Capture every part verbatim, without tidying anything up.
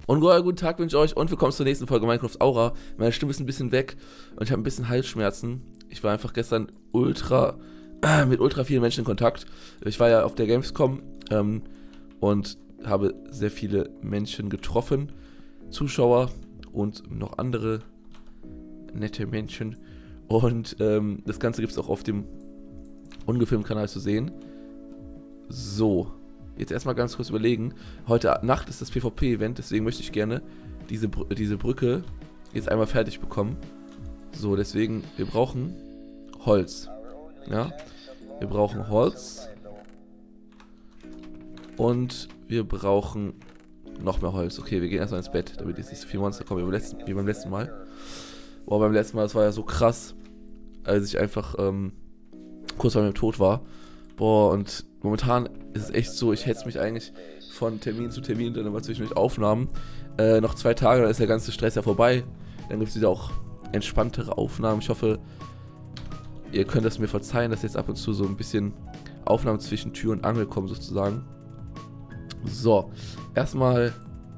Und guten Tag wünsche ich euch und willkommen zur nächsten Folge Minecraft Aura. Meine Stimme ist ein bisschen weg und ich habe ein bisschen Halsschmerzen. Ich war einfach gestern ultra, äh, mit ultra vielen Menschen in Kontakt. Ich war ja auf der Gamescom ähm, und habe sehr viele Menschen getroffen. Zuschauer und noch andere nette Menschen. Und ähm, das Ganze gibt es auch auf dem ungefilmten Kanal zu sehen. So. Jetzt erstmal ganz kurz überlegen. Heute Nacht ist das PvP-Event, deswegen möchte ich gerne diese, Br diese Brücke jetzt einmal fertig bekommen. So, deswegen, wir brauchen Holz. Ja, wir brauchen Holz. Und wir brauchen noch mehr Holz. Okay, wir gehen erstmal ins Bett, damit jetzt nicht so viele Monster kommen wie beim letzten, wie beim letzten Mal. Boah, beim letzten Mal, das war ja so krass, als ich einfach ähm, kurz vor meinem Tod war. Boah, und momentan ist es echt so, ich hetze mich eigentlich von Termin zu Termin, dann immer zwischendurch Aufnahmen. Äh, noch zwei Tage, dann ist der ganze Stress ja vorbei. Dann gibt es wieder auch entspanntere Aufnahmen. Ich hoffe, ihr könnt es mir verzeihen, dass jetzt ab und zu so ein bisschen Aufnahmen zwischen Tür und Angel kommen sozusagen. So, erstmal...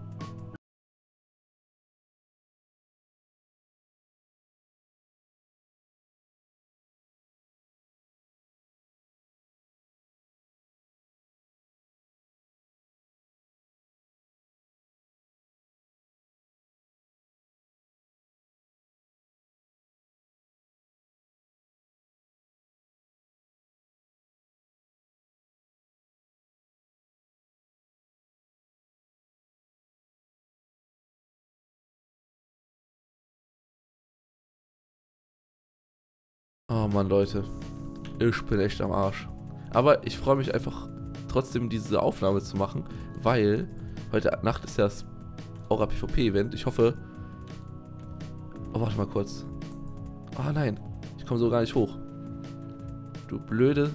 Oh Mann, Leute. Ich bin echt am Arsch. Aber ich freue mich einfach trotzdem, diese Aufnahme zu machen, weil heute Nacht ist ja das Aura PvP-Event. Ich hoffe... Oh, warte mal kurz. Ah, nein. Ich komme so gar nicht hoch. Du blöde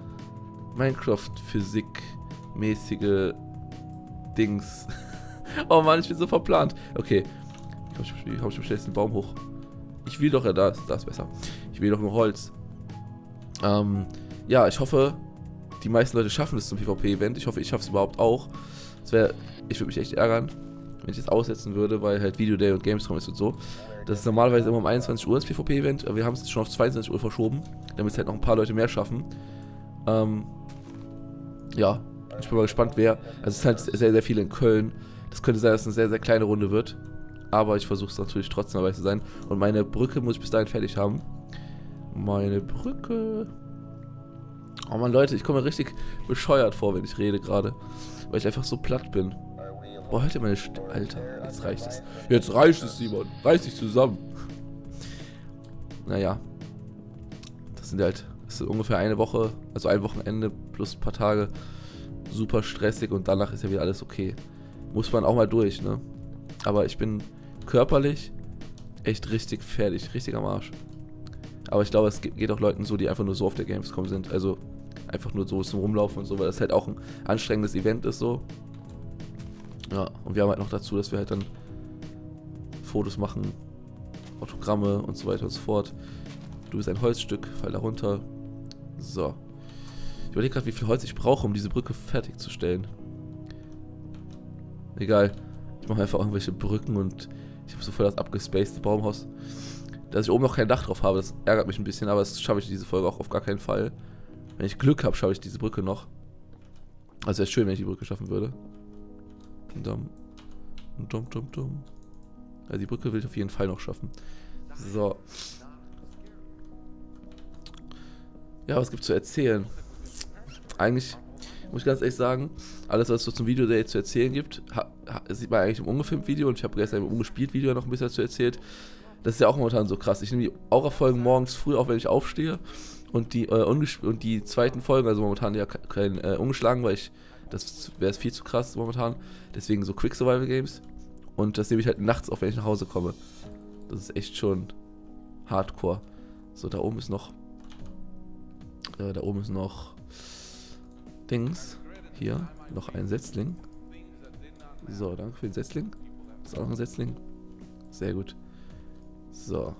Minecraft-Physik-mäßige Dings. Oh Mann, ich bin so verplant. Okay. Ich komme komm schon schnell den Baum hoch. Ich will doch, ja, da ist, da ist besser. Ich will doch nur Holz. Ähm, ja, ich hoffe, die meisten Leute schaffen es zum PvP-Event. Ich hoffe, ich schaffe es überhaupt auch. Das wäre, ich würde mich echt ärgern, wenn ich es aussetzen würde, weil halt Video Day und Gamescom ist und so. Das ist normalerweise immer um einundzwanzig Uhr das PvP-Event, aber wir haben es schon auf zweiundzwanzig Uhr verschoben, damit es halt noch ein paar Leute mehr schaffen. Ähm, ja, ich bin mal gespannt, wer. Also es ist halt sehr, sehr viele in Köln. Das könnte sein, dass es eine sehr, sehr kleine Runde wird. Aber ich versuche es natürlich trotzdem dabei zu sein. Und meine Brücke muss ich bis dahin fertig haben. Meine Brücke. Oh Mann, Leute, ich komme mir richtig bescheuert vor, wenn ich rede gerade. Weil ich einfach so platt bin. Boah, hört ihr meine Stimme? Alter, jetzt reicht es. Jetzt reicht es, Simon. Reiß dich zusammen. Naja. Das sind halt, das ist ungefähr eine Woche, also ein Wochenende plus ein paar Tage. Super stressig und danach ist ja wieder alles okay. Muss man auch mal durch, ne? Aber ich bin körperlich echt richtig fertig, richtig am Arsch. Aber ich glaube, es geht auch Leuten so, die einfach nur so auf der Gamescom sind. Also einfach nur so zum Rumlaufen und so, weil das halt auch ein anstrengendes Event ist so. Ja, und wir haben halt noch dazu, dass wir halt dann Fotos machen, Autogramme und so weiter und so fort. Du bist ein Holzstück, fall da runter. So. Ich überlege gerade, wie viel Holz ich brauche, um diese Brücke fertigzustellen. Egal. Ich mache einfach irgendwelche Brücken und ich habe so voll das abgespacede Baumhaus. Dass ich oben noch kein Dach drauf habe, das ärgert mich ein bisschen, aber das schaffe ich diese Folge auch auf gar keinen Fall. Wenn ich Glück habe, schaffe ich diese Brücke noch. Also wäre schön, wenn ich die Brücke schaffen würde. Dumm. Dumm, dumm, dumm. Also die Brücke will ich auf jeden Fall noch schaffen. So. Ja, was gibt's zu erzählen? Eigentlich, muss ich ganz ehrlich sagen, alles, was es so zum Video Day zu erzählen gibt, ha, ha, sieht man eigentlich im ungefilmten Video und ich habe gestern im ungespielt Video noch ein bisschen dazu erzählt. Das ist ja auch momentan so krass. Ich nehme die Aura-Folgen morgens früh auf, wenn ich aufstehe und die äh, und die zweiten Folgen, also momentan ja kein äh, ungeschlagen, weil ich, das wäre viel zu krass momentan, deswegen so Quick Survival Games und das nehme ich halt nachts auf, wenn ich nach Hause komme. Das ist echt schon Hardcore. So, da oben ist noch äh, da oben ist noch Dings. Hier, noch ein Setzling. So, danke für den Setzling. Ist auch noch ein Setzling. Sehr gut. So.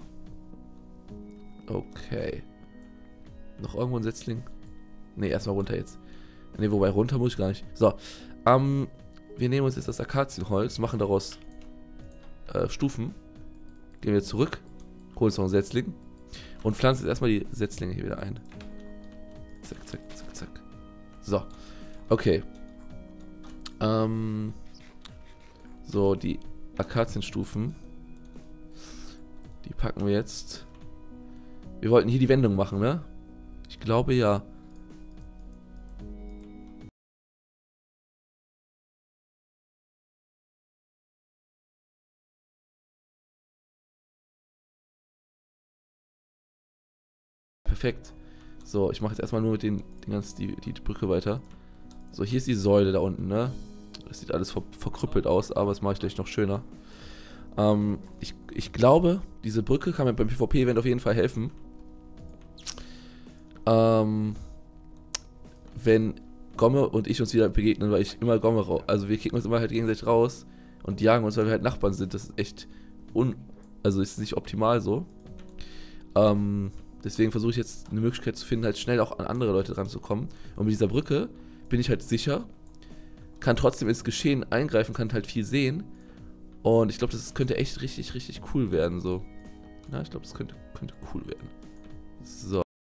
Okay. Noch irgendwo ein Setzling? Ne, erstmal runter jetzt. Ne, wobei runter muss ich gar nicht. So. Ähm, wir nehmen uns jetzt das Akazienholz, machen daraus äh, Stufen. Gehen wir zurück. Holen uns noch einen Setzling. Und pflanzen jetzt erstmal die Setzlinge hier wieder ein. Zack, zack, zack, zack. So. Okay. Ähm. So, die Akazienstufen. Die packen wir jetzt. Wir wollten hier die Wendung machen, ne? Ich glaube ja. Perfekt. So, ich mache jetzt erstmal nur mit den, den ganzen, die, die Brücke weiter. So, hier ist die Säule da unten, ne? Das sieht alles ver verkrüppelt aus, aber das mache ich gleich noch schöner. Ähm, ich, ich glaube, diese Brücke kann mir beim PvP-Event auf jeden Fall helfen. Ähm, wenn Gomme und ich uns wieder begegnen, weil ich immer Gomme raus. Also wir kicken uns immer halt gegenseitig raus und jagen uns, weil wir halt Nachbarn sind. Das ist echt un. Also ist nicht optimal so. Ähm, deswegen versuche ich jetzt eine Möglichkeit zu finden, halt schnell auch an andere Leute ranzukommen. Und mit dieser Brücke bin ich halt sicher, kann trotzdem ins Geschehen eingreifen, kann halt viel sehen. Und ich glaube, das könnte echt richtig, richtig cool werden, so. Ja, ich glaube, das könnte, könnte cool werden. So.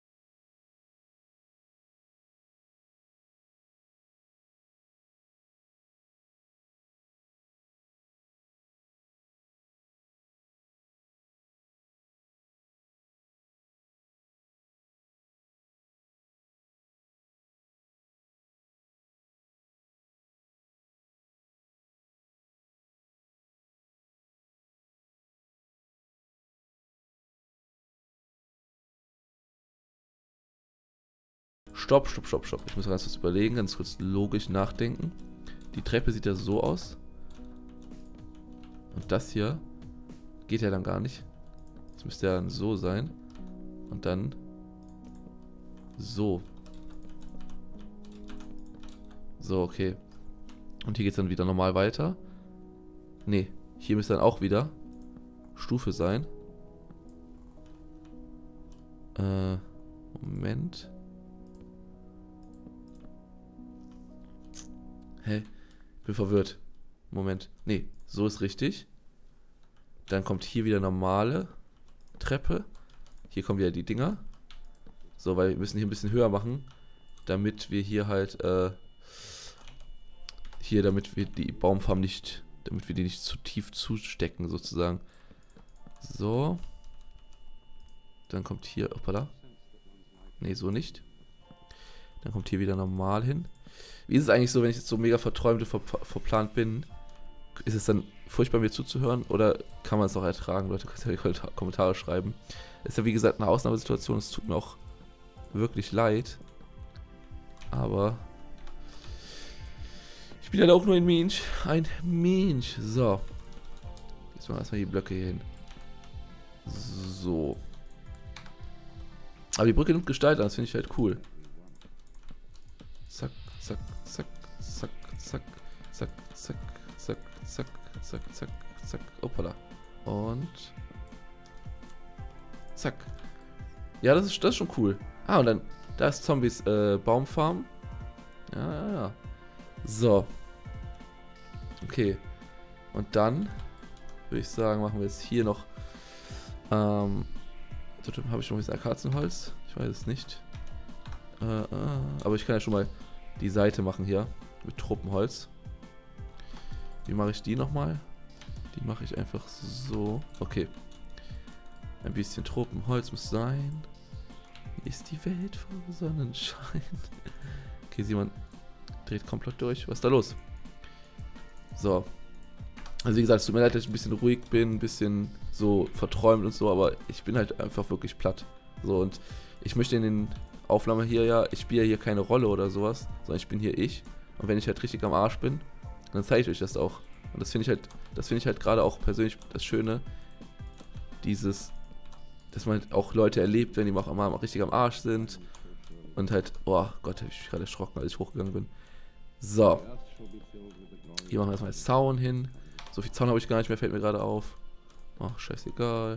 Stopp, stopp, stopp, stopp. Ich muss ganz kurz überlegen, ganz kurz logisch nachdenken. Die Treppe sieht ja so aus. Und das hier geht ja dann gar nicht. Das müsste ja dann so sein. Und dann so. So, okay. Und hier geht es dann wieder normal weiter. Ne, hier müsste dann auch wieder Stufe sein. Äh, Moment. Hä? Bin verwirrt. Moment. Ne, so ist richtig. Dann kommt hier wieder normale Treppe. Hier kommen wieder die Dinger. So, weil wir müssen hier ein bisschen höher machen, damit wir hier halt, äh, hier, damit wir die Baumfarm nicht, damit wir die nicht zu tief zustecken, sozusagen. So. Dann kommt hier, hoppala. Ne, so nicht. Dann kommt hier wieder normal hin. Wie ist es eigentlich so, wenn ich jetzt so mega verträumt und ver verplant bin? Ist es dann furchtbar, mir zuzuhören? Oder kann man es auch ertragen? Leute, könnt ihr ja Kommentare schreiben. Ist ja wie gesagt eine Ausnahmesituation. Es tut mir auch wirklich leid. Aber ich bin ja auch nur ein Mensch. Ein Mensch. So. Jetzt machen wir erstmal die Blöcke hier hin. So. Aber die Brücke nimmt Gestalt an. Das finde ich halt cool. Zack, zack, zack, zack, zack, zack, zack, zack, zack, zack, zack, zack, hoppala. Und zack. Ja, das ist, das ist schon cool. Ah, und dann, da ist Zombies äh, Baumfarm. Ja, ja, ja. So. Okay. Und dann würde ich sagen, machen wir jetzt hier noch ähm, habe ich schon ein bisschen Akazienholz? Ich weiß es nicht. Äh, äh, aber ich kann ja schon mal die Seite machen hier mit Truppenholz. Wie mache ich die nochmal? Die mache ich einfach so. Okay. Ein bisschen Tropenholz muss sein. Hier ist die Welt voll Sonnenschein. Okay, Simon dreht komplett durch. Was ist da los? So. Also wie gesagt, es tut mir leid, dass ich ein bisschen ruhig bin, ein bisschen so verträumt und so, aber ich bin halt einfach wirklich platt. So, und ich möchte in den Aufnahmen hier ja, ich spiele hier keine Rolle oder sowas, sondern ich bin hier ich. Und wenn ich halt richtig am Arsch bin, dann zeige ich euch das auch. Und das finde ich halt, das finde ich halt gerade auch persönlich das Schöne, dieses, dass man halt auch Leute erlebt, wenn die auch mal richtig am Arsch sind. Und halt, oh Gott, habe ich mich gerade erschrocken, als ich hochgegangen bin. So. Hier machen wir erstmal Zaun hin. So viel Zaun habe ich gar nicht mehr, fällt mir gerade auf. Ach, scheißegal.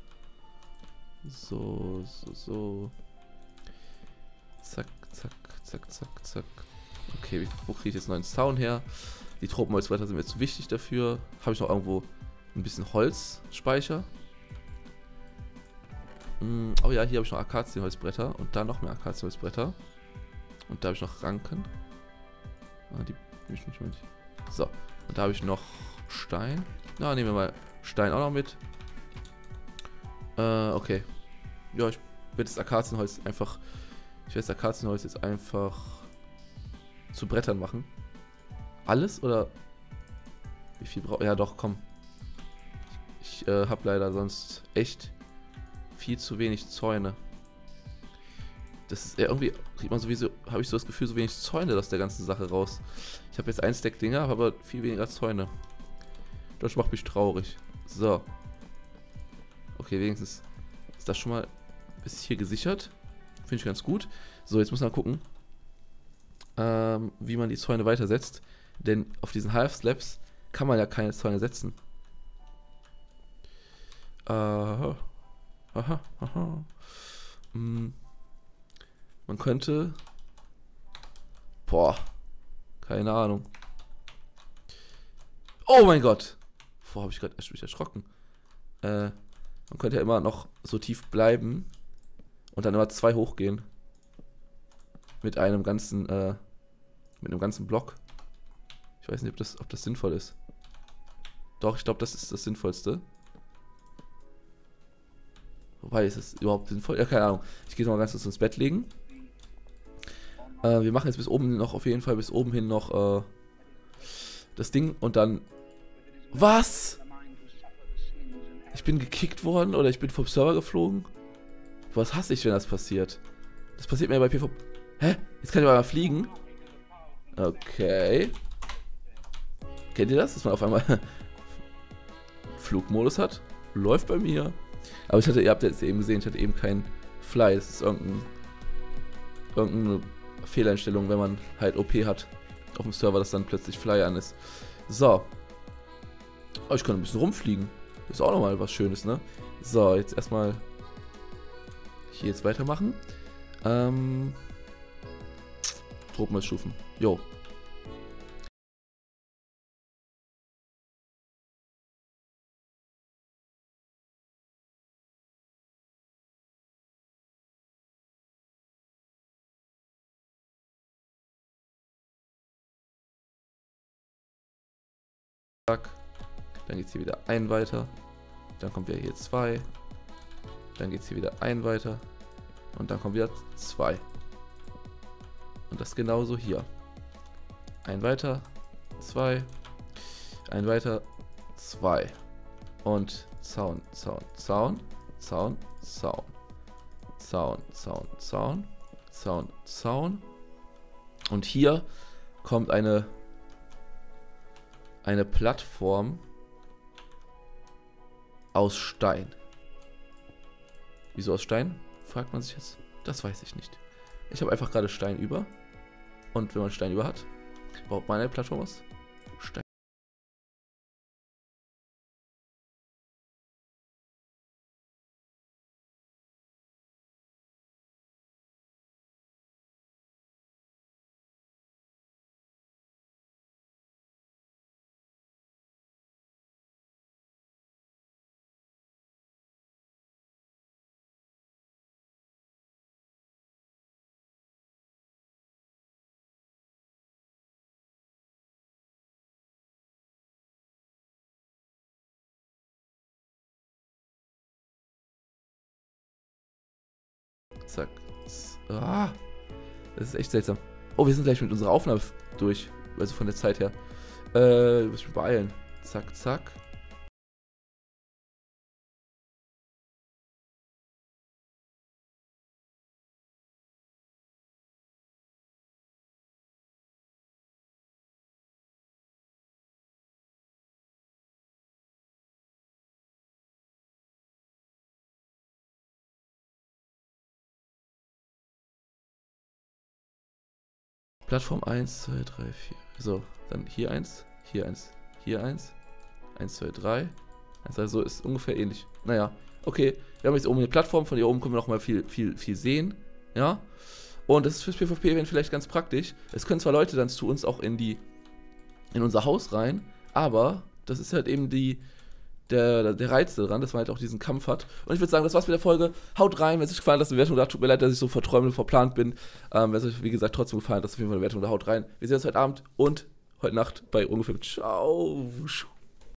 So, so, so. Zack, zack, zack, zack, zack. Okay, wo kriege ich jetzt einen neuen Zaun her? Die Tropenholzbretter sind mir zu wichtig dafür. Habe ich noch irgendwo Ein bisschen Holzspeicher. Mm, oh ja, hier habe ich noch Akazienholzbretter. Und da noch mehr Akazienholzbretter. Und da habe ich noch Ranken. Ah, die nehme ich nicht mit. So, und da habe ich noch Stein. Na, nehmen wir mal Stein auch noch mit. Äh, okay. Ja, ich werde das Akazienholz einfach... Ich werde das Akazienholz jetzt einfach zu Brettern machen. Alles oder... Wie viel brauche ich? Ja doch, komm. Ich äh, habe leider sonst echt viel zu wenig Zäune. Das ist ja irgendwie, kriegt man sowieso, habe ich so das Gefühl, so wenig Zäune aus der ganzen Sache raus. Ich habe jetzt ein Stack Dinger, habe aber viel weniger Zäune. Das macht mich traurig. So. Okay, wenigstens ist das schon mal bis hier gesichert. Finde ich ganz gut. So, jetzt muss man gucken, ähm, wie man die Zäune weitersetzt. Denn auf diesen Half-Slabs kann man ja keine Zäune setzen. Aha. Aha, aha. Hm. Man könnte... Boah. Keine Ahnung. Oh mein Gott. Boah, habe ich gerade mich erschrocken. Äh, man könnte ja immer noch so tief bleiben und dann immer zwei hochgehen. Mit einem ganzen, äh, mit einem ganzen Block. Ich weiß nicht, ob das, ob das sinnvoll ist. Doch, ich glaube, das ist das Sinnvollste. Wobei, ist das überhaupt sinnvoll? Ja, keine Ahnung. Ich gehe mal ganz kurz ins Bett legen. Äh, wir machen jetzt bis oben noch, auf jeden Fall bis oben hin noch, äh, das Ding und dann... Was? Ich bin gekickt worden oder ich bin vom Server geflogen? Was hasse ich, wenn das passiert? Das passiert mir bei P V P... Hä? Jetzt kann ich aber mal fliegen. Okay. Kennt ihr das? Dass man auf einmal Flugmodus hat? Läuft bei mir. Aber ich hatte, ihr habt jetzt eben gesehen, ich hatte eben keinen Fly. Das ist irgendein, irgendeine Fehleinstellung, wenn man halt O P hat auf dem Server, dass dann plötzlich Fly an ist. So. Oh, ich kann ein bisschen rumfliegen. Ist auch nochmal was Schönes, ne? So, jetzt erstmal hier jetzt weitermachen. Ähm... Tropenholzstufen. Jo. Zack. Dann geht es hier wieder ein weiter. Dann kommt wieder hier zwei. Dann geht es hier wieder ein weiter. Und dann kommt wieder zwei. Und das genauso hier. Ein weiter, zwei. Ein weiter, zwei. Und Zaun, Zaun, Zaun, Zaun, Zaun. Zaun, Zaun, Zaun, Zaun, Zaun. Und hier kommt eine eine Plattform aus Stein. Wieso aus Stein? Fragt man sich jetzt. Das weiß ich nicht. Ich habe einfach gerade Stein über. Und wenn man Stein über hat, baut man eine Plattform aus Stein. Zack. Ah, das ist echt seltsam. Oh, wir sind gleich mit unserer Aufnahme durch. Also von der Zeit her. Äh, muss ich beeilen. Zack, zack. Plattform eins, zwei, drei, vier. So, dann hier eins, hier eins, hier eins. eins, zwei, drei. Also ist ungefähr ähnlich. Naja, okay. Wir haben jetzt oben eine Plattform, von hier oben können wir noch mal viel, viel, viel sehen. Ja. Und das ist fürs PvP-Event vielleicht ganz praktisch. Es können zwar Leute dann zu uns auch in die, in unser Haus rein, aber das ist halt eben die, der, der Reiz daran, dass man halt auch diesen Kampf hat. Und ich würde sagen, das war's mit der Folge. Haut rein, wenn es euch gefallen hat, lasst eine Wertung da. Tut mir leid, dass ich so verträumt und verplant bin. Ähm, wenn es euch, wie gesagt, trotzdem gefallen hat, lasst auf jeden Fall eine Wertung da. Haut rein. Wir sehen uns heute Abend und heute Nacht bei ungefähr. Ciao.